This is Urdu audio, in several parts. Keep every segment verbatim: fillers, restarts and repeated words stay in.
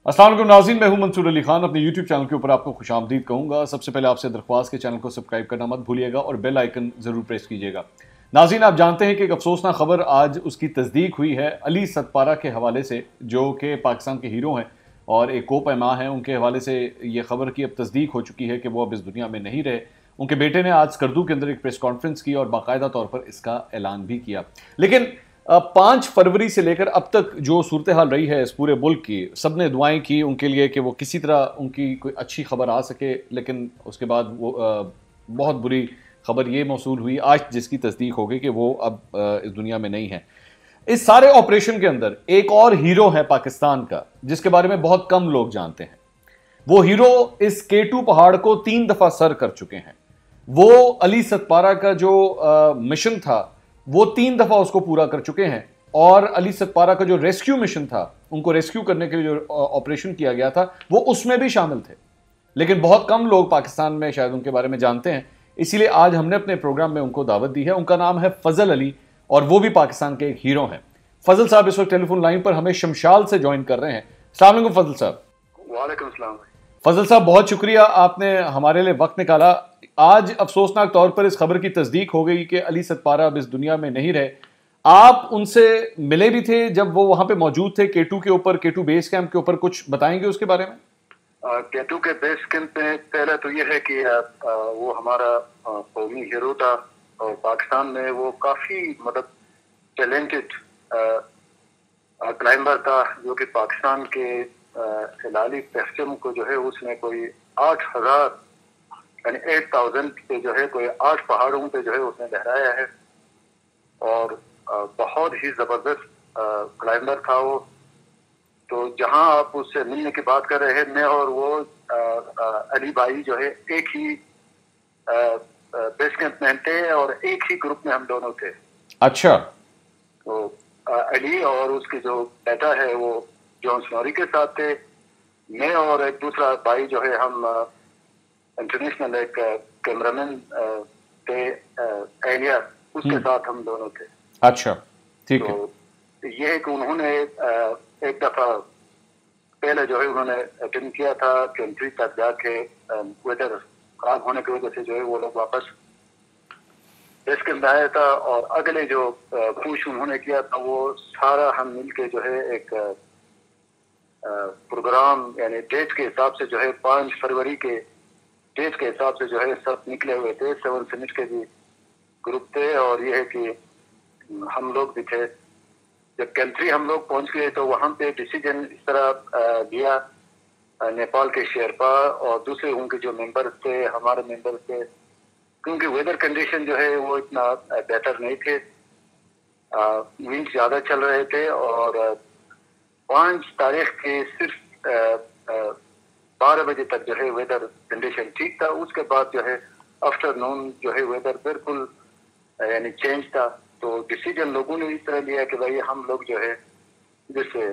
अस्सलाम वालेकुम नाज़रीन, मैं हूं मंसूर अली खान। अपने यूट्यूब चैनल के ऊपर आपको खुशामदीद कहूँगा। सबसे पहले आपसे दरख्वास्त के चैनल को सब्सक्राइब करना मत भूलिएगा और बेल आइकन ज़रूर प्रेस कीजिएगा। नाज़रीन, आप जानते हैं कि एक अफसोसनाक खबर आज उसकी तस्दीक हुई है अली सतपारा के हवाले से, जो कि पाकिस्तान के हीरो हैं और एक को पैमा हैं। उनके हवाले से ये खबर की अब तस्दीक हो चुकी है कि वो अब इस दुनिया में नहीं रहे। उनके बेटे ने आज स्कर्दू के अंदर एक प्रेस कॉन्फ्रेंस की और बाकायदा तौर पर इसका ऐलान भी किया। लेकिन पाँच फरवरी से लेकर अब तक जो सूरत हाल रही है इस पूरे मुल्क की, सब ने दुआएं की उनके लिए कि वो किसी तरह उनकी कोई अच्छी खबर आ सके, लेकिन उसके बाद वो आ, बहुत बुरी खबर ये मौसूल हुई आज, जिसकी तस्दीक हो गई कि वो अब आ, इस दुनिया में नहीं है। इस सारे ऑपरेशन के अंदर एक और हीरो है पाकिस्तान का, जिसके बारे में बहुत कम लोग जानते हैं। वो हीरो इस केटू पहाड़ को तीन दफा सर कर चुके हैं। वो अली सतपारा का जो आ, मिशन था वो तीन दफा उसको पूरा कर चुके हैं, और अली सतपारा का जो रेस्क्यू मिशन था, उनको रेस्क्यू करने के लिए जो ऑपरेशन किया गया था, वो उसमें भी शामिल थे। लेकिन बहुत कम लोग पाकिस्तान में शायद उनके बारे में जानते हैं, इसीलिए आज हमने अपने प्रोग्राम में उनको दावत दी है। उनका नाम है फजल अली और वो भी पाकिस्तान के एक हीरो हैं। फजल साहब इस वक्त टेलीफोन लाइन पर हमें शमशाल से ज्वाइन कर रहे हैं। अस्सलाम वालेकुम फजल साहब। वालेकुम सलाम। फजल साहब, बहुत शुक्रिया, आपने हमारे लिए वक्त निकाला। आज अफसोसनाक तौर पर इस खबर की तस्दीक हो गई कि अली सतपारा अब इस दुनिया में नहीं रहे। आप उनसे मिले भी थे जब वो वहां पे मौजूद थे केटू के ऊपर, केटू बेस कैंप के ऊपर, कुछ बताएंगे उसके बारे में? केटू के बेस कैंप में पहले तो ये है कि आ, आ, वो हमारा कौमी हीरो था और पाकिस्तान में वो काफी मतलब टैलेंटेड क्लाइंबर था, जो कि पाकिस्तान के हिलाली पहचम को जो है उसने कोई आठ हजार यानी एट थाउजेंड पे जो है कोई आठ पहाड़ों पे जो है उसने लहराया है और आ, बहुत ही जबरदस्त क्लाइंबर था वो। तो जहां आप उससे मिलने की बात कर रहे हैं, मैं और वो आ, आ, अली भाई जो है एक ही बेस कैंप में थे और एक ही ग्रुप में हम दोनों थे। अच्छा। तो आ, अली और उसके जो बेटा है वो जॉन स्नोरी के साथ थे। मैं और एक दूसरा भाई जो है हम इंटरनेशनल एक कैमरामैन थे एलिया, उसके साथ हम दोनों थे। अच्छा, ठीक है। तो ये है कि उन्होंने एक दफा पहले जो है उन्होंने अटेंड किया था कंट्री तक जाके, वेदर खराब होने की वजह से जो है वो लोग वापस बेस कैंप आया था। और अगले जो पुश उन्होंने किया था वो सारा हम मिलके जो है एक प्रोग्राम यानी डेट के हिसाब से जो है पाँच फरवरी के डेट के हिसाब से जो है सब निकले हुए थे। सेवन समिट के भी ग्रुप थे और ये है कि हम लोग भी थे। जब कंट्री हम लोग पहुंच गए तो वहां पे डिसीजन इस तरह दिया नेपाल के शेरपा और दूसरे उनके जो मेंबर थे, हमारे मेंबर थे, क्योंकि वेदर कंडीशन जो है वो इतना बेटर नहीं थे, विंड ज्यादा चल रहे थे और पाँच तारीख के सिर्फ बारह बजे तक जो है वेदर कंडीशन ठीक था। उसके बाद जो है आफ्टरनून जो है वेदर बिल्कुल यानी चेंज था। तो डिसीजन लोगों ने इस तरह लिया कि भाई हम लोग जो है जैसे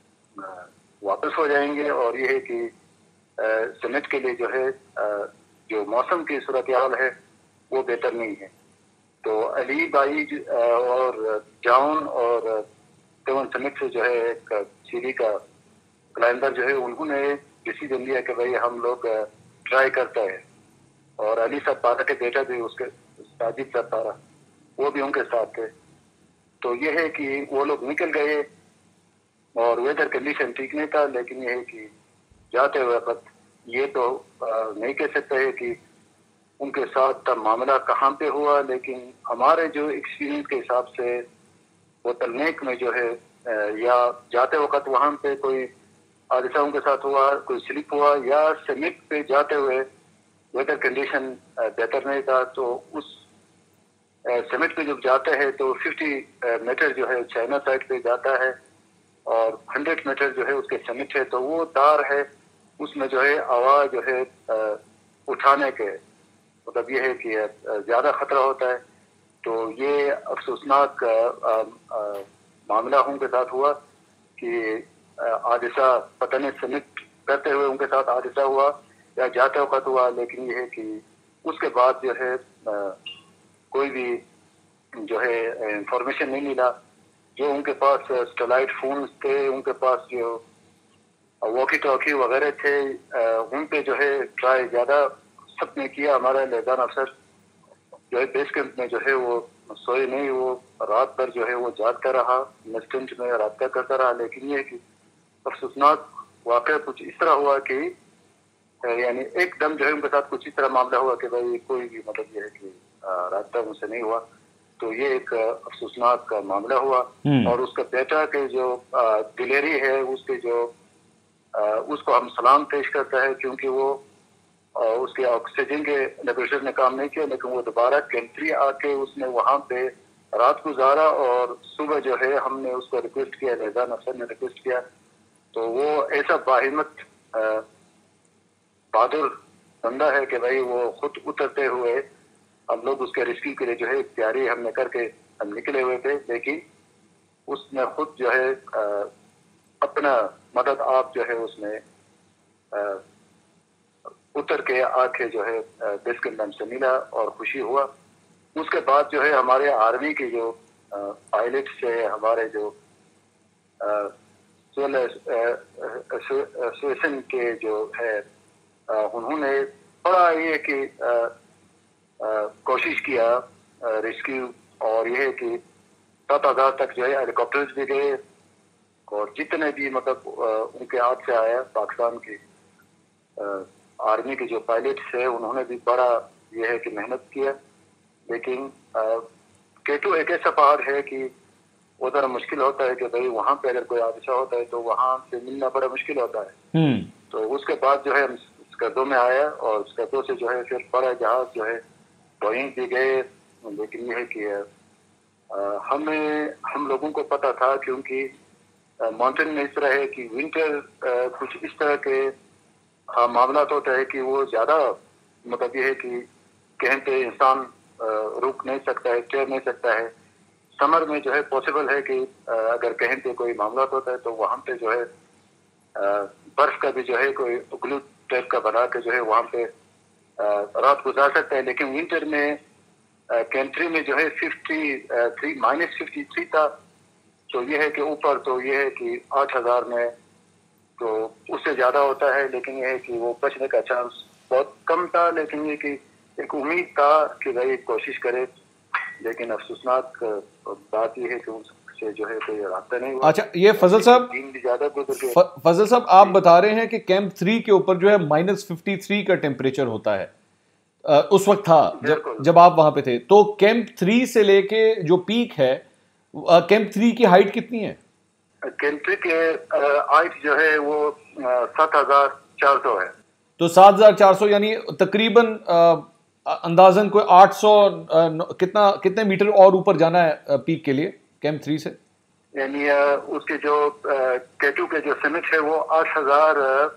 वापस हो जाएंगे और ये है कि समिट के लिए जो है जो मौसम की सूरत हाल है वो बेहतर नहीं है। तो अली भाई और जॉन और सेवन समिट से जो है एक सीढ़ी का क्लाइंबर जो है उन्होंने डिसीजन लिया कि भाई हम लोग ट्राई करते हैं। और अली सतपारा के बेटा भी उसके साजिद सतपारा वो भी उनके साथ थे। तो ये है कि वो लोग निकल गए और वेदर कंडीशन ठीक नहीं था, लेकिन ये है कि जाते हुए वक्त ये तो नहीं कह सकते है कि उनके साथ मामला कहाँ पे हुआ, लेकिन हमारे जो एक्सपीरियंस के हिसाब से वो तलनेक में जो है या जाते वक्त वहाँ पे कोई हादसा उनके साथ हुआ, कोई स्लिप हुआ, या समिट पे जाते हुए वेदर कंडीशन बेहतर नहीं था। तो उस समिट पे जब जाते हैं तो पचास मीटर जो है चाइना साइड पे जाता है और सौ मीटर जो है उसके समिट है। तो वो तार है उसमें जो है आवाज जो है उठाने के मतलब ये है कि ज्यादा खतरा होता है। तो ये अफसोसनाक मामला उनके साथ हुआ कि हादसा पता नहीं समिट करते हुए उनके साथ हादसा हुआ या जाते वक्त हुआ, लेकिन ये है कि उसके बाद जो है कोई भी जो है इंफॉर्मेशन नहीं मिला। जो उनके पास स्टेलाइट फोन थे, उनके पास जो واکی ٹاکی وغیرہ تھے، ان پہ جو ہے ٹرائی زیادہ سب نے کیا. ہمارا لہدان افسر جو ہے بیس کیمپ میں جو ہے وہ سوئے نہیں، وہ رات بھر جو ہے وہ جاگتا رہا، مسٹنٹ میں رابطہ کرتا رہا. لیکن یہ کہ افسوسناک واقعہ کچھ اس طرح ہوا کہ یعنی ایک دم جو ہے ان کے ساتھ کچھ اس طرح معاملہ ہوا کہ بھائی کوئی بھی مطلب یہ ہے کہ رابطہ ان سے نہیں ہوا. تو یہ ایک افسوسناک معاملہ ہوا. اور اس کا بیٹا کے جو دلیری ہے، اس کے جو اس کو ہم سلام پیش کرتا ہے، کیونکہ وہ اس کے آکسیجن کے لیبوریٹری نے کام نہیں کیا، لیکن وہ دوبارہ کنٹری آ کے اس نے وہاں پہ رات گزارا. اور صبح جو ہے ہم نے اس کو ریکویسٹ کیا، لہدان افسر نے ریکویسٹ کیا، تو وہ ایسا باہمت بہادر بندہ ہے کہ بھائی وہ خود اترتے ہوئے ہم لوگ اس کے ریسکیو کے لیے جو ہے تیاری ہم نے کر کے ہم نکلے ہوئے تھے. لیکن اس نے خود جو ہے اپنا مدد آپ جو ہے اس نے اتر کے آ کے جو ہے بیس کیمپ سے ملا اور خوشی ہوا. اس کے بعد جو ہے ہمارے آرمی کے جو پائلٹ سے ہمارے جو ایسوسیشن کے جو ہے انہوں نے بڑا یہ کہ کوشش کیا ریسکیو، اور یہ ہے کہ سات ہزار تک جو ہے ہیلی کاپٹرز بھی گئے، اور جتنے بھی مطلب ان کے ہاتھ سے آیا پاکستان کی آرمی کے جو پائلٹس ہیں انہوں نے بھی بڑا یہ ہے کہ محنت کیا. لیکن کیٹو ایک ایسا پہاڑ ہے کہ وہ ذرا مشکل ہوتا ہے کہ بھائی وہاں پہ اگر کوئی حادثہ ہوتا ہے تو وہاں سے ملنا بڑا مشکل ہوتا ہے. تو اس کے بعد جو ہے اسکردو میں آیا، اور اسکردو سے جو ہے پھر بڑا جہاز جو ہے بوئنگ بھی گئے. لیکن یہ ہے کہ ہمیں ہم لوگوں کو پتا تھا، کیونکہ ماؤنٹین میں اس طرح ہے کہ ونٹر کچھ اس طرح کے معاملات ہوتا ہے کہ وہ زیادہ مطلب یہ ہے کہ کہیں پہ انسان رک نہیں سکتا ہے، ٹھہر نہیں سکتا ہے. سمر میں جو ہے پاسبل ہے کہ اگر کہیں پہ کوئی معاملات ہوتا ہے تو وہاں پہ جو ہے برف کا بھی جو ہے کوئی اگلو ٹائپ کا بنا کے جو ہے وہاں پہ رات گزار سکتا ہے. لیکن ونٹر میں کنٹری میں جو ہے fifty three minus fifty three تھا. تو یہ ہے کہ اوپر تو یہ ہے کہ آٹھ ہزار میں تو اس سے زیادہ ہوتا ہے. لیکن یہ ہے کہ وہ بچنے کا چانس بہت کم تھا. لیکن یہ کہ ایک امید تھا کہ بھائی کوشش کرے. لیکن افسوسناک بات یہ ہے کہ ان سے جو ہے کوئی رابطہ نہیں ہوا. اچھا یہ فضل صاحب زیادہ فضل صاحب آپ بتا رہے ہیں کہ کیمپ تھری کے اوپر جو ہے مائنس ففٹی تھری کا ٹیمپریچر ہوتا ہے، اس وقت تھا جب جب آپ وہاں پہ تھے. تو کیمپ تھری سے لے کے جو پیک ہے، کیمپ تھری کی ہائٹ کتنی ہے؟ کیمپ تھری کے ہائٹ جو ہے وہ سات ہزار چار سو ہے. تو سات ہزار چار سو یعنی تقریباً اندازاً کوئی آٹھ سو کتنا کتنے میٹر اور اوپر جانا ہے پیک کے لیے کیمپ تھری سے؟ یعنی اس کے جو کیٹو کے جو سمٹ ہے وہ آٹھ ہزار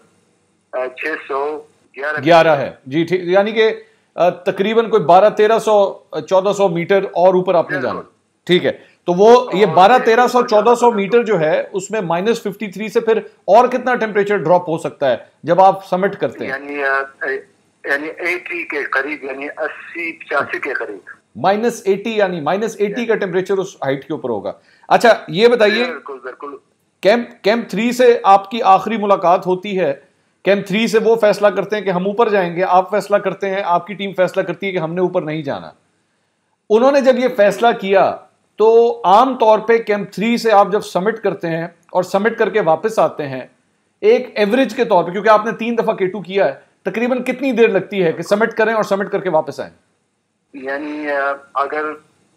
چھ سو گیارہ ہے. جی ٹھیک، یعنی کہ تقریباً کوئی بارہ تیرہ سو چودہ سو میٹر اور اوپر آپ نے جانا. ٹھیک ہے، تو وہ یہ بارہ تیرہ سو چودہ سو میٹر جو ہے اس میں مائنس ففٹی تھری سے پھر اور کتنا ٹیمپریچر ڈراپ ہو سکتا ہے جب آپ سمٹ کرتے ہیں؟ یعنی یعنی ایٹی کے قریب، یعنی اسی پچاسی کے قریب مائنس ایٹی، یعنی مائنس ایٹی کا ٹیمپریچر اس ہائٹ کے اوپر ہوگا. اچھا یہ بتائیے، بالکل بالکل کیمپ کیمپ تھری سے آپ کی آخری ملاقات ہوتی ہے، کیمپ تھری سے وہ فیصلہ کرتے ہیں کہ ہم اوپر جائیں گے، آپ فیصلہ کرتے ہیں، آپ کی ٹیم فیصلہ کرتی ہے کہ ہم نے اوپر نہیں جانا. انہوں نے جب یہ فیصلہ کیا تو عام طور پہ کیمپ تھری سے آپ جب سمٹ کرتے ہیں اور سمٹ کر کے واپس آتے ہیں، ایک ایوریج کے طور پہ، کیونکہ آپ نے تین دفعہ کیٹو کیا ہے، تقریباً کتنی دیر لگتی ہے کہ سمٹ کریں اور سمٹ کر کے واپس آئیں؟ یعنی اگر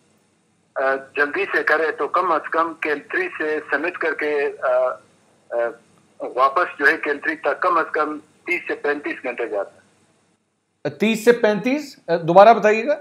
جلدی سے کرے تو کم از کم کیمپ تھری سے سمٹ کر کے واپس جو ہے کیمپ تھری تک کم از کم تیس سے پینتیس گھنٹے جاتا ہے. تیس سے پینتیس دوبارہ بتائیے گا؟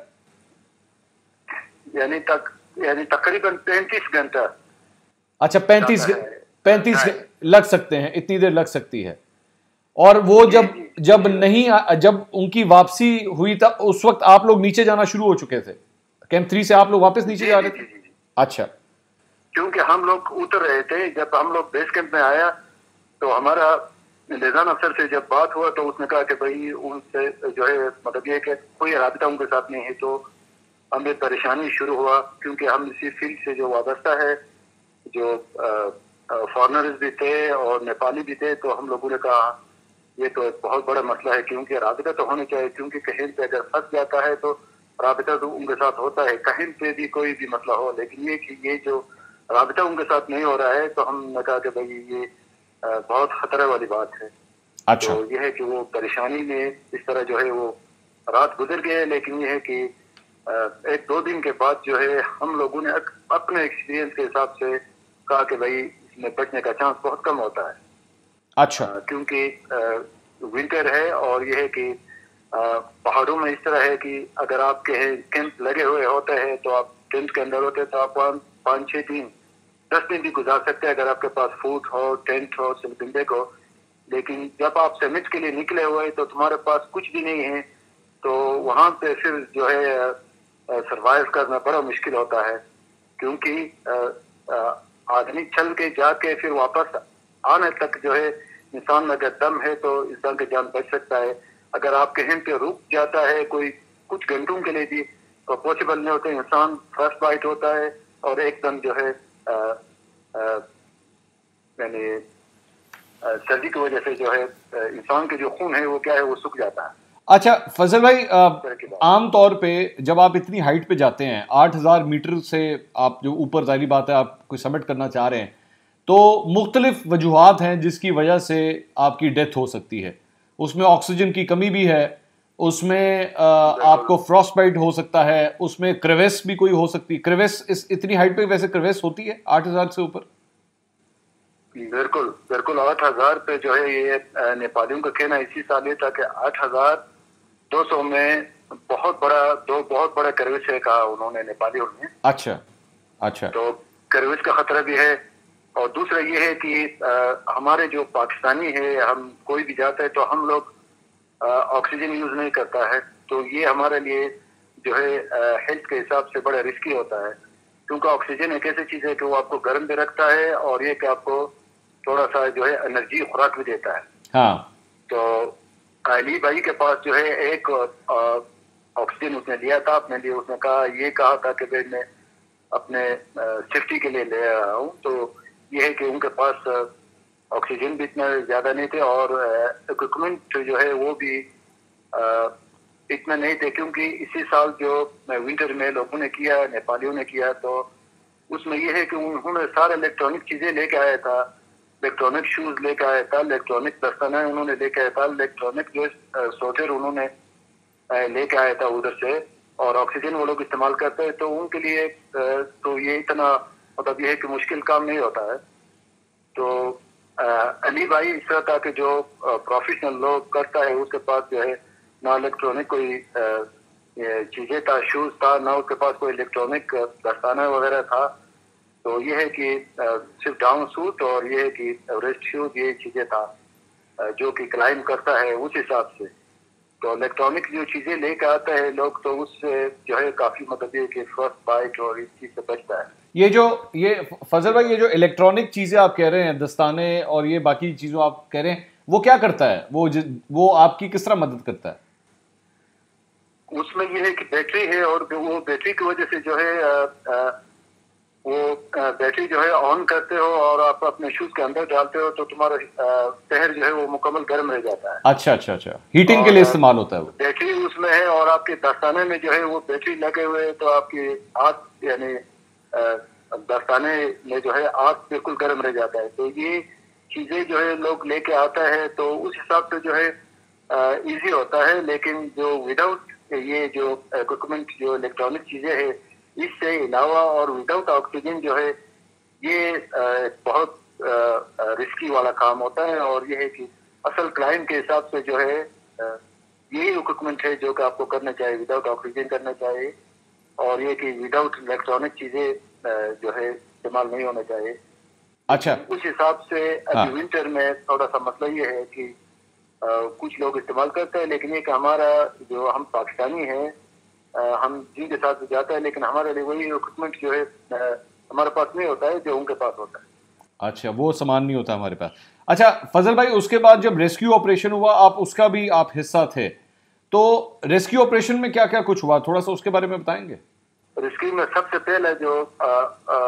یعنی تک یعنی تقریباً پینتیس گھنٹہ. اچھا پینتیس پینتیس لگ سکتے ہیں، اتنی دیر لگ سکتی ہے. اور وہ جب جب نہیں جب ان کی واپسی ہوئی تھا اس وقت آپ لوگ نیچے جانا شروع ہو چکے تھے؟ کیمپ تھری سے آپ لوگ واپس نیچے جا رہے تھے؟ اچھا، کیونکہ ہم لوگ اتر رہے تھے. جب ہم لوگ بیس کیمپ میں آیا تو ہمارا لہدان افسر سے جب بات ہوا تو اس نے کہا کہ بھائی ان سے جو ہے مطلب یہ کہ کوئی رابطہ ان کے ساتھ نہیں ہے. تو ہمیں پریشانی شروع ہوا، کیونکہ ہم اسی فیلڈ سے جو وابستہ ہے، جو فارنرز بھی تھے اور نیپالی بھی تھے. تو ہم لوگوں نے کہا یہ تو ایک بہت بڑا مسئلہ ہے, کیونکہ رابطہ تو ہونا چاہیے, کیونکہ کہیں پہ اگر پھنس جاتا ہے تو رابطہ تو ان کے ساتھ ہوتا ہے, کہیں پہ بھی کوئی بھی مسئلہ ہو. لیکن یہ کہ یہ جو رابطہ ان کے ساتھ نہیں ہو رہا ہے, تو ہم نے کہا کہ بھائی یہ بہت خطرے والی بات ہے. اچھا. تو یہ ہے کہ وہ پریشانی میں اس طرح جو ہے وہ رات گزر گئے. لیکن یہ ہے کہ ایک دو دن کے بعد جو ہے ہم لوگوں نے اپنے ایکسپیرینس کے حساب سے کہا کہ بھائی اس میں بچنے کا چانس بہت کم ہوتا ہے. اچھا. کیونکہ ونٹر ہے, اور یہ ہے کہ پہاڑوں میں اس طرح ہے کہ اگر آپ کے کیمپ لگے ہوئے ہوتے ہیں تو آپ ٹینٹ کے اندر ہوتے ہیں تو آپ پانچ چھ دن دس دن بھی گزار سکتے ہیں اگر آپ کے پاس فوڈ ہو, ٹینٹ ہو, سلیپنگ بیگ ہو. لیکن جب آپ سمٹ کے لیے نکلے ہوئے تو تمہارے پاس کچھ بھی نہیں ہے, تو وہاں پہ پھر جو ہے سروائیو کرنا بڑا مشکل ہوتا ہے. کیونکہ آدمی چل کے جا کے پھر واپس آنے تک جو ہے انسان میں اگر دم ہے تو انسان کی جان بچ سکتا ہے. اگر آپ کہیں پہ رک جاتا ہے کوئی کچھ گھنٹوں کے لیے بھی تو پاسبل نہیں ہوتا, انسان فرسٹ بائٹ ہوتا ہے اور ایک دم جو ہے یعنی سردی کی وجہ سے جو ہے انسان کے جو خون ہے وہ کیا ہے وہ سوکھ جاتا ہے. اچھا فضل بھائی, عام طور پہ جب آپ اتنی ہائٹ پہ جاتے ہیں, آٹھ ہزار میٹر سے آپ جو اوپر, ظاہری بات ہے آپ کوئی سمٹ کرنا چاہ رہے ہیں, تو مختلف وجوہات ہیں جس کی وجہ سے آپ کی ڈیتھ ہو سکتی ہے. اس میں آکسیجن کی کمی بھی ہے, اس میں آپ کو فروسٹ بائٹ ہو سکتا ہے, اس میں کریویس بھی کوئی ہو سکتی ہے. کریویس اس اتنی ہائٹ پہ ویسے کریویس ہوتی ہے آٹھ ہزار سے اوپر؟ بالکل بالکل, آٹھ ہزار پہ جو ہے یہ نیپالیوں کا کہنا اسی سال یہ تھا کہ آٹھ ہزار دو سو میں بہت بڑا دو بہت بڑا کریوس ہے کہا انہوں نے, نیپالیوں نے. اچھا اچھا. تو کریوس کا خطرہ بھی ہے. اور دوسرا یہ ہے کہ ہمارے جو پاکستانی ہے, ہم کوئی بھی جاتا ہے تو ہم لوگ آکسیجن یوز نہیں کرتا ہے, تو یہ ہمارے لیے جو ہے ہیلتھ کے حساب سے بڑا رسکی ہوتا ہے. کیونکہ آکسیجن ایک ایسی چیز ہے کہ وہ آپ کو گرم بھی رکھتا ہے اور یہ کہ آپ کو تھوڑا سا جو ہے انرجی خوراک بھی دیتا ہے. ہاں. تو علی بھائی کے پاس جو ہے ایک آکسیجن اس نے لیا تھا اپنے لیے. اس نے کہا یہ کہا تھا کہ بھائی میں اپنے سیفٹی کے لیے لے رہا ہوں. تو یہ ہے کہ ان کے پاس آکسیجن بھی اتنا زیادہ نہیں تھے اور اکوپمنٹ جو ہے وہ بھی اتنا نہیں تھے, کیونکہ اسی سال جو ونٹر میں لوگوں نے کیا, نیپالیوں نے کیا, تو اس میں یہ ہے کہ انہوں نے سارے الیکٹرانک چیزیں لے کے آیا تھا. الیکٹرانک شوز لے کے آیا تھا, الیکٹرانک دستانہ انہوں نے لے کے آیا تھا, الیکٹرانک جو سوٹر انہوں نے لے کے آیا تھا ادھر سے. اور آکسیجن وہ لوگ استعمال کرتے ہیں تو ان کے لیے تو یہ اتنا مطلب یہ ہے کہ مشکل کام نہیں ہوتا ہے. تو علی بھائی اس طرح تھا کہ جو پروفیشنل لوگ کرتا ہے اس کے پاس جو ہے نہ الیکٹرانک کوئی چیزیں تھا, شوز تھا, نہ اس کے پاس کوئی الیکٹرانک دستانہ وغیرہ تھا. تو یہ ہے کہ صرف ڈاؤن سوٹ اور یہ ہے کہ ریسٹ شوز, یہ چیزیں تھا جو کہ کلائم کرتا ہے اس حساب سے. تو الیکٹرانک جو چیزیں لے کے آتا ہے لوگ تو اس سے جو ہے کافی مطلب یہ کہ فرسٹ بائٹ اور اس چیز سے بچتا ہے. یہ جو یہ فضل بھائی, یہ جو الیکٹرانک چیزیں آپ کہہ رہے ہیں, دستانے اور یہ باقی چیزوں آپ کہہ رہے ہیں, وہ کیا کرتا ہے, وہ وہ آپ کی کس طرح مدد کرتا ہے؟ اس میں یہ ہے کہ بیٹری ہے, اور وہ بیٹری کی وجہ سے جو ہے وہ بیٹری جو ہے آن کرتے ہو اور آپ اپنے شوز کے اندر ڈالتے ہو تو تمہارا پہر جو ہے وہ مکمل گرم رہ جاتا ہے. اچھا اچھا اچھا, ہیٹنگ کے لیے استعمال ہوتا ہے وہ. بیٹری اس میں ہے اور آپ کے دستانے میں جو ہے وہ بیٹری لگے ہوئے, تو آپ کی ہاتھ یعنی دستانے میں جو ہے آنکھ بالکل گرم رہ جاتا ہے. تو یہ چیزیں جو ہے لوگ لے کے آتا ہے تو اس حساب سے جو ہے ایزی ہوتا ہے. لیکن جو وداؤٹ یہ جو اکوپمنٹ جو الیکٹرانک چیزیں ہیں اس سے علاوہ اور وداؤٹ آکسیجن جو ہے یہ بہت رسکی والا کام ہوتا ہے. اور یہ ہے کہ اصل کلائم کے حساب سے جو ہے یہی اکوپمنٹ ہے جو کہ آپ کو کرنا چاہیے, وداؤٹ آکسیجن کرنا چاہیے. اور یہ کہ وداؤٹ الیکٹرانک چیزیں جو ہے استعمال نہیں ہونا چاہیے. اچھا, اس حساب سے ابھی ونٹر میں تھوڑا سا مسئلہ یہ ہے کہ کچھ لوگ استعمال کرتے ہیں, لیکن یہ کہ ہمارا جو ہم پاکستانی ہیں ہم جن کے ساتھ جاتا ہے, لیکن ہمارے لیے وہی اکوپمنٹ جو ہے ہمارے پاس نہیں ہوتا ہے جو ان کے پاس ہوتا ہے. اچھا, وہ سامان نہیں ہوتا ہمارے پاس. اچھا فضل بھائی, اس کے بعد جب ریسکیو آپریشن ہوا, آپ اس کا بھی آپ حصہ تھے, تو ریسکیو آپریشن میں کیا کیا کچھ ہوا, تھوڑا سا اس کے بارے میں بتائیں گے؟ ریسکیو میں سب سے پہلے جو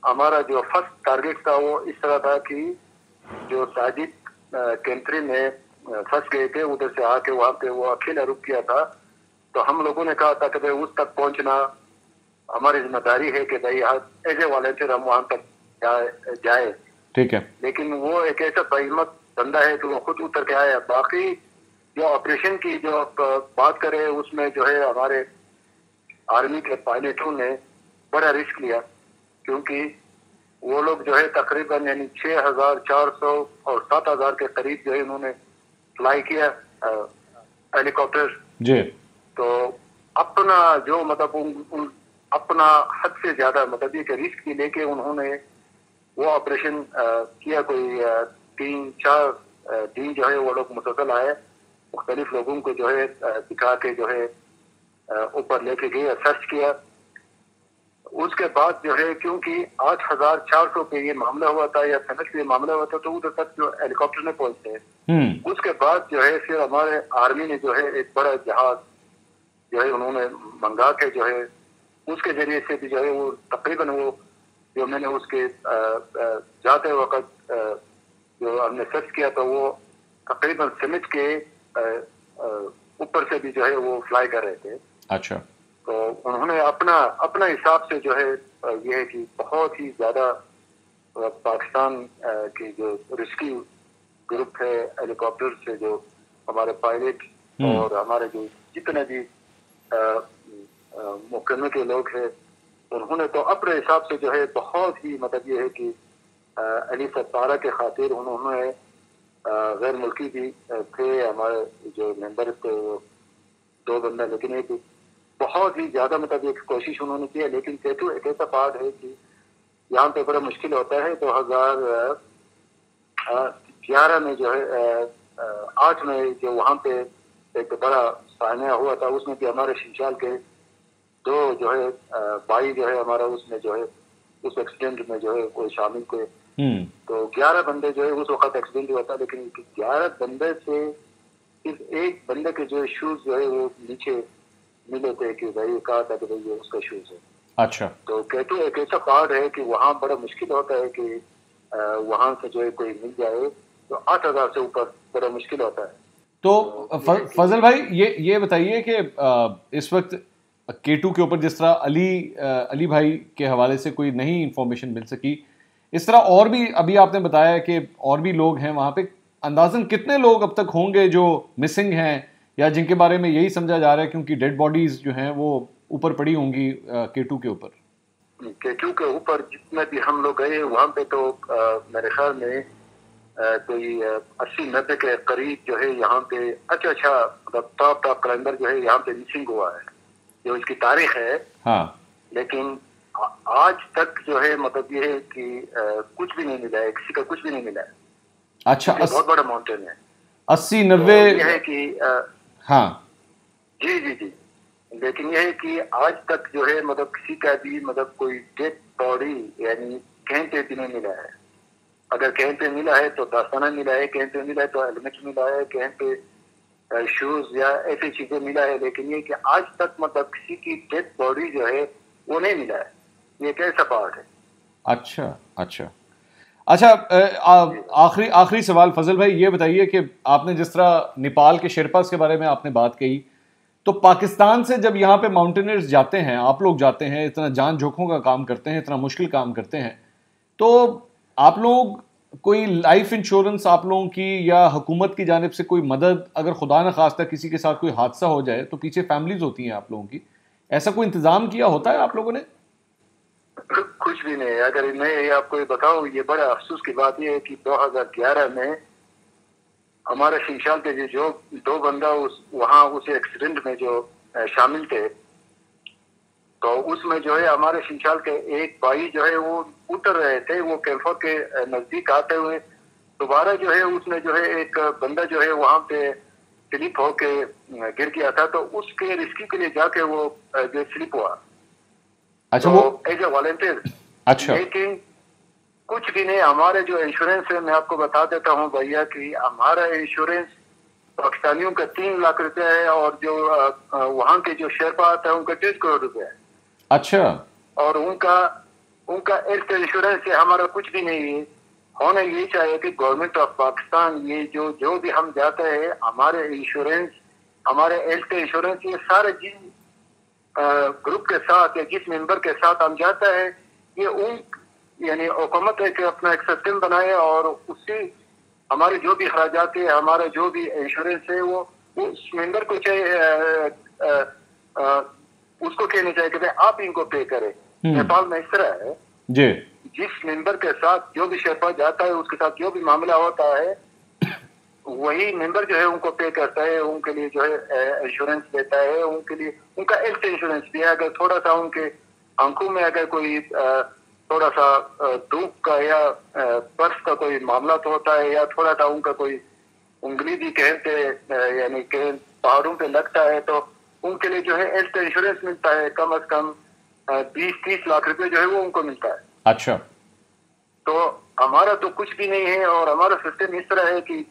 ہمارا جو فرسٹ ٹارگیٹ تھا وہ اس طرح تھا کہ جو ساجد کنٹری میں پھنس گئے تھے ادھر سے آ کے وہاں پہ وہ اکیلا رک گیا تھا, تو ہم لوگوں نے کہا تھا کہ بھائی اس تک پہنچنا ہماری ذمہ داری ہے کہ بھائی ایز اے والنٹیئر ہم وہاں تک جائے. ٹھیک ہے. لیکن وہ ایک ایسا بہمت بندہ ہے کہ وہ خود اتر کے آیا. باقی جو آپریشن کی جو بات کرے اس میں جو ہے ہمارے آرمی کے پائلٹوں نے بڑا رسک لیا, کیونکہ وہ لوگ جو ہے تقریباً یعنی چھ ہزار چار سو اور سات ہزار کے قریب جو ہے انہوں نے فلائی کیا ہیلی کاپٹر جی. تو اپنا جو مطلب ان, ان اپنا حد سے زیادہ مطلب یہ کہ رسک کی لے کے انہوں نے وہ آپریشن کیا. کوئی تین چار دن جو ہے وہ لوگ مسلسل آئے, مختلف لوگوں کو جو ہے دکھا کے جو ہے اوپر لے کے گئے, سرچ کیا. اس کے بعد جو ہے کیونکہ آٹھ ہزار چار سو پہ یہ معاملہ ہوا تھا یا سنٹ پہ یہ معاملہ ہوا تھا, تو ادھر تک جو ہیلی کاپٹر میں پہنچتے. اس کے بعد جو ہے پھر ہمارے آرمی نے جو ہے ایک بڑا جہاز جو ہے انہوں نے منگا کے جو ہے اس کے ذریعے سے بھی جو ہے وہ تقریباً وہ جو میں نے اس کے جاتے وقت جو ہم نے سرچ کیا تو وہ تقریباً سمٹ کے اوپر سے بھی جو ہے وہ فلائی کر رہے تھے. اچھا. تو انہوں نے اپنا اپنا حساب سے جو ہے یہ ہے کہ بہت ہی زیادہ پاکستان کی جو ریسکیو گروپ ہے ہیلی کاپٹر سے جو ہمارے پائلٹ اور ہمارے جو جتنے بھی محکمے کے لوگ ہیں انہوں نے تو اپنے حساب سے جو ہے بہت ہی مطلب یہ ہے کہ علی ستارہ کے خاطر انہوں نے غیر ملکی بھی تھے ہمارے جو ممبر تھے وہ دو بندہ, لیکن ایک بہت ہی زیادہ مطلب ایک کوشش انہوں نے کیا. لیکن کیٹو ایک ایسا پارٹ ہے کہ یہاں پہ بڑا مشکل ہوتا ہے. دو ہزار گیارہ میں جو ہے آٹھ میں جو وہاں پہ ایک بڑا سانحہ ہوا تھا, اس میں بھی ہمارے شنشال کے دو جو ہے بھائی جو ہے ہمارا اس میں جو ہے اس ایکسیڈنٹ میں جو ہے کوئی شامل تھے. تو گیارہ بندے جو ہے اس وقت ایکسیڈنٹ ہوا تھا, لیکن گیارہ بندے سے صرف ایک بندے کے جو شوز جو ہے وہ نیچے ملے تھے کہ بھائی کہا تھا کہ بھائی یہ اس کا شوز ہے. اچھا. تو کہتے ایک ایسا پارٹ ہے کہ وہاں بڑا مشکل ہوتا ہے کہ وہاں سے جو ہے کوئی مل جائے تو آٹھ ہزار سے اوپر بڑا مشکل ہوتا ہے. تو فضل بھائی یہ یہ بتائیے کہ اس وقت کیٹو کے اوپر جس طرح علی علی بھائی کے حوالے سے کوئی نئی انفارمیشن مل سکی, اس طرح اور بھی ابھی آپ نے بتایا کہ اور بھی لوگ ہیں وہاں پہ, اندازاً کتنے لوگ اب تک ہوں گے جو مسنگ ہیں یا جن کے بارے میں یہی سمجھا جا رہا ہے کیونکہ ڈیڈ باڈیز جو ہیں وہ اوپر پڑی ہوں گی کیٹو کے اوپر؟ کیٹو کے اوپر جتنے بھی ہم لوگ گئے وہاں پہ تو میرے خیال میں کوئی اسی نبے کے قریب جو ہے یہاں پہ اچھا اچھا ٹاپ ٹاپ کلائمبر جو ہے یہاں پہ مسنگ ہوا ہے, جو اس کی تاریخ ہے. ہاں. لیکن آج تک جو ہے مطلب یہ ہے کہ کچھ بھی نہیں ملا ہے, کسی کا کچھ بھی نہیں ملا ہے. اچھا. بہت بڑا ماؤنٹین ہے, اسی نبے. یہ ہے کہ ہاں جی جی جی لیکن یہ ہے کہ آج تک جو ہے مطلب کسی کا بھی مطلب کوئی ڈیڈ باڈی یعنی کہیں پہ بھی نہیں ملا ہے. اگر کہیں پہ ملا ہے تو داستانہ ملا ہے, کہیں پہ ملا ہے تو ہیلمٹ ملا ہے, کہیں پہ شوز یا ایسی چیزیں ملا ہے. لیکن یہ کہ آج تک مطلب کسی کی ڈیڈ باڈی جو ہے وہ نہیں ملا ہے. یہ کیسا پارٹ ہے؟ اچھا اچھا اچھا آخری آخری سوال فضل بھائی, یہ بتائیے کہ آپ نے جس طرح نیپال کے شیرپاس کے بارے میں آپ نے بات کہی, تو پاکستان سے جب یہاں پہ ماؤنٹینئرز جاتے ہیں, آپ لوگ جاتے ہیں, اتنا جان جوکھوں کا کام کرتے ہیں, اتنا مشکل کام کرتے ہیں, تو آپ لوگ کوئی لائف انشورنس آپ لوگوں کی یا حکومت کی جانب سے کوئی مدد, اگر خدا نہ خواستہ کسی کے ساتھ کوئی حادثہ ہو جائے تو پیچھے فیملیز ہوتی ہیں آپ لوگوں کی, ایسا کوئی انتظام کیا ہوتا ہے آپ لوگوں نے؟ کچھ بھی نہیں. اگر میں آپ کو بتاؤں, یہ بڑا افسوس کی بات یہ ہے کہ دو ہزار گیارہ میں ہمارے شنشال کے جو دو بندہ اس وہاں اس ایکسیڈنٹ میں جو شامل تھے, تو اس میں جو ہے ہمارے شنشال کے ایک بھائی جو ہے وہ اتر رہے تھے, وہ کیمفور کے نزدیک آتے ہوئے دوبارہ جو ہے اس میں جو ہے ایک بندہ جو ہے وہاں پہ سلپ ہو کے گر گیا تھا, تو اس کے ریسکیو کے لیے جا کے وہ جو سلپ ہوا. اچھا وہ ایز اے والنٹیئر. اچھا. لیکن کچھ بھی نہیں. ہمارے جو انشورنس ہے, میں آپ کو بتا دیتا ہوں بھیا کہ ہمارا انشورنس پاکستانیوں کا تین لاکھ روپے ہے, اور جو وہاں کے جو شیرپا آتا ہے ان کا ڈیڑھ کروڑ روپے ہے. اچھا. اور ان کا उनका हेल्थ इंश्योरेंस से हमारा कुछ भी नहीं है। होना ये चाहिए कि गवर्नमेंट ऑफ पाकिस्तान ये जो जो भी हम जाते हैं, हमारे इंश्योरेंस, हमारे हेल्थ इंश्योरेंस, ये सारे जिन ग्रुप के साथ या जिस मेंबर के साथ हम जाते हैं, ये उन यानी हुकूमत है कि अपना एक सिस्टम बनाए और उससे हमारे जो भी खर्चात है, हमारा जो भी इंश्योरेंस है, वो उस मेंबर को चाहिए उसको कहना चाहिए कि भाई आप इनको पे करें। नेपाल में इस तरह है जी, जिस मेंबर के साथ जो भी शेरपा जाता है, उसके साथ जो भी मामला होता है, वही मेंबर जो है उनको पे करता है, उनके लिए जो है इंश्योरेंस देता है, उनके लिए उनका हेल्थ इंश्योरेंस भी है। अगर थोड़ा सा उनके आंखों में अगर कोई थोड़ा सा धूप का या पर्स का कोई मामला तो होता है, या थोड़ा सा उनका कोई उंगली भी कहते यानी कह पहाड़ों पे लगता है, तो उनके लिए जो है हेल्थ इंश्योरेंस मिलता है। कम अज कम बीस तीस लाख रुपए जो है वो उनको मिलता है। अच्छा, तो हमारा तो कुछ भी नहीं है, और हमारा सिस्टम इस तरह है कि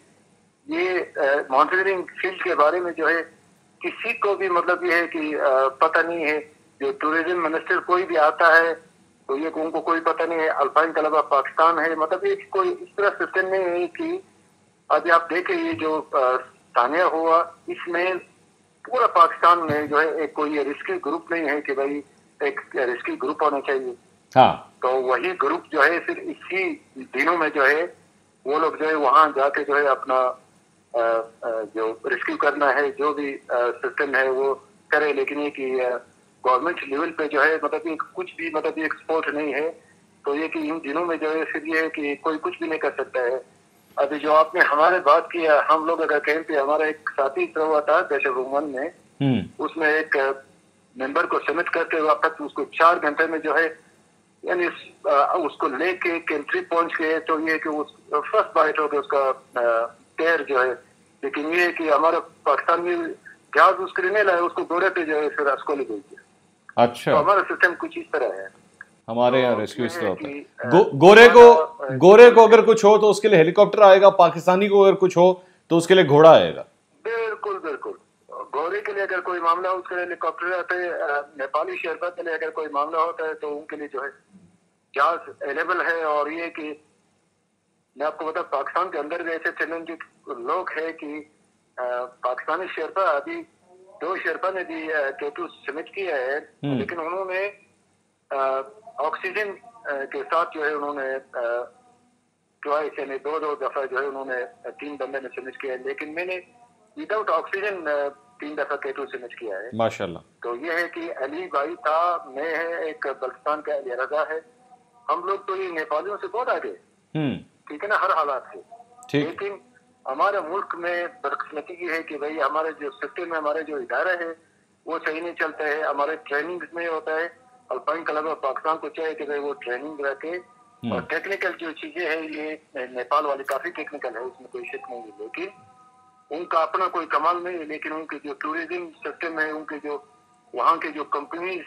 ये मॉनिटरिंग फील्ड के बारे में जो है किसी को भी मतलब ये है कि आ, पता नहीं है। जो टूरिज्म मिनिस्टर कोई भी आता है तो ये उनको कोई पता नहीं है। अल्पाइन क्लब ऑफ पाकिस्तान है, मतलब ये कोई इस तरह सिस्टम नहीं है कि अभी आप देखें ये जो तानिया हुआ, इसमें पूरा पाकिस्तान में जो है एक कोई रिस्की ग्रुप नहीं है कि भाई एक रिस्की ग्रुप होना चाहिए। हाँ, तो वही ग्रुप जो है फिर इसी दिनों में जो है वो लोग जो है वहां जाके जो है अपना आ, आ, जो रेस्क्यू करना है, जो भी सिस्टम है वो करे। लेकिन ये कि गवर्नमेंट लेवल पे जो है मतलब ये कुछ भी मतलब ये एक्सपोर्ट नहीं है। तो ये कि इन दिनों में जो है फिर ये है कि कोई कुछ भी नहीं कर सकता है। अभी जो आपने हमारे बात किया, हम लोग अगर कहीं पे हमारा एक साथी हुआ था दशरथ में, उसमें एक मेंबर को सबमिट करते वक्त उसको चार घंटे में जो है यानी उसको लेके कंट्री पहुंच गए, तो ये कि उस फर्स्ट बाइट हो गया उसका पैर जो है। लेकिन ये कि हमारा पाकिस्तान में जहाज उसके लिए नहीं लाया, उसको घोड़े पे जो है फिर अस्को ले भेज दिया। अच्छा, तो हमारा सिस्टम कुछ इस तरह है। हमारे यहाँ रेस्क्यू इस तरह होता है। गो, गोरे को गोरे को अगर कुछ हो तो उसके लिए हेलीकॉप्टर आएगा, पाकिस्तानी को अगर कुछ हो तो उसके लिए घोड़ा आएगा। बिल्कुल बिल्कुल, गोरे के लिए अगर कोई मामला हो उसके लिए हेलीकॉप्टर आते हैं। नेपाली शेरपा के लिए अगर कोई मामला होता है तो उनके लिए जो है जहाज अवेलेबल है। और ये कि मैं आपको बता, पाकिस्तान के अंदर भी ऐसे चैलेंजिंग लोग हैं कि पाकिस्तानी शेरपा, अभी दो शेरपा ने भी केटू सबमिट किया है, लेकिन उन्होंने ऑक्सीजन के साथ जो है उन्होंने ट्वाइस यानी दो दो दफा जो है उन्होंने तीन बंदे ने सबमिट किया है। लेकिन मैंने विदाउट ऑक्सीजन तीन दफा केटू सबमिट किया है। माशाल्लाह। तो ये है कि अली भाई था, मैं है, एक बल्तिस्तान का अली रजा है। हम लोग तो ये नेपालियों से बहुत आगे, ठीक है ना, हर हालात से। लेकिन हमारे मुल्क में बदकिस्मती ये है कि भाई हमारे जो सिस्टम में हमारे जो इदारा है वो सही नहीं चलता है। हमारे ट्रेनिंग में होता है, अल्पाइन क्लब ऑफ पाकिस्तान को चाहिए कि भाई वो ट्रेनिंग रखे। और टेक्निकल जो चीजें हैं ये नेपाल वाले काफी टेक्निकल है, उसमें कोई शक नहीं है। लेकिन उनका अपना कोई कमाल नहीं है। लेकिन उनके जो टूरिज्म सिस्टम है, उनके जो वहाँ के जो कंपनीज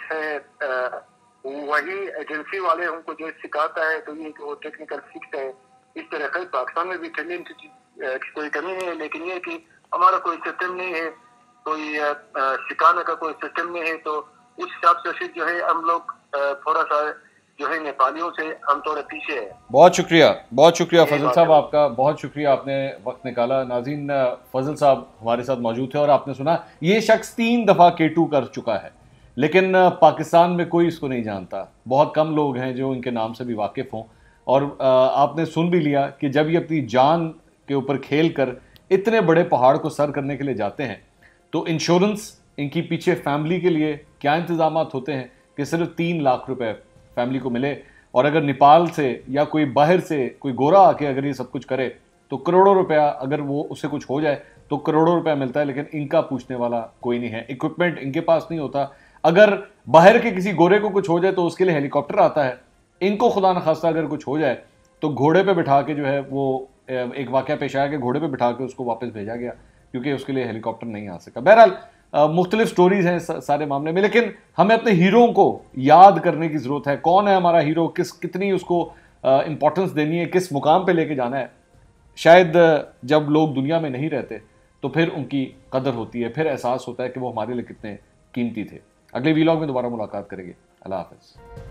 है, वही एजेंसी वाले उनको जो सिखाता है, तो ये कि वो टेक्निकल फिक्स है। इस तरह से पाकिस्तान में भी ट्रेनिंग की कोई कमी नहीं है। लेकिन ये कि हमारा कोई सिस्टम नहीं है, कोई सिखाने का कोई सिस्टम नहीं है। तो उस हिसाब से फिर जो है हम लोग थोड़ा सा जो है नेपालियों से हम थोड़ा पीछे है। बहुत शुक्रिया, बहुत शुक्रिया फजल साहब, आपका बहुत शुक्रिया, आपने वक्त निकाला। नाज़रीन, फजल साहब हमारे साथ मौजूद थे और आपने सुना ये शख्स तीन दफ़ा के टू कर चुका है, लेकिन पाकिस्तान में कोई इसको नहीं जानता। बहुत कम लोग हैं जो इनके नाम से भी वाकिफ़ हों। और आपने सुन भी लिया कि जब ये अपनी जान के ऊपर खेल कर इतने बड़े पहाड़ को सर करने के लिए जाते हैं तो इंश्योरेंस, इनकी पीछे फैमिली के लिए क्या इंतजाम होते हैं कि सिर्फ तीन लाख रुपए फैमिली को मिले। और अगर नेपाल से या कोई बाहर से कोई गोरा आके अगर ये सब कुछ करे तो करोड़ों रुपया, अगर वो उससे कुछ हो जाए तो करोड़ों रुपया मिलता है। लेकिन इनका पूछने वाला कोई नहीं है, इक्विपमेंट इनके पास नहीं होता। अगर बाहर के किसी गोरे को कुछ हो जाए तो उसके लिए हेलीकॉप्टर आता है। इनको खुदा न खास्ता अगर कुछ हो जाए तो घोड़े पे बिठा के जो है वो एक वाक़या पेश आया कि घोड़े पे बिठा के उसको वापस भेजा गया क्योंकि उसके लिए हेलीकॉप्टर नहीं आ सका। बहरहाल मुख्तलिफ स्टोरीज हैं सारे मामले में, लेकिन हमें अपने हीरो को याद करने की ज़रूरत है। कौन है हमारा हीरो, किस कितनी उसको इम्पोर्टेंस देनी है, किस मुकाम पे लेके जाना है। शायद जब लोग दुनिया में नहीं रहते तो फिर उनकी कदर होती है, फिर एहसास होता है कि वो हमारे लिए कितने कीमती थे। अगले वीलॉग में दोबारा मुलाकात करेंगे। अल्लाह हाफ़िज़।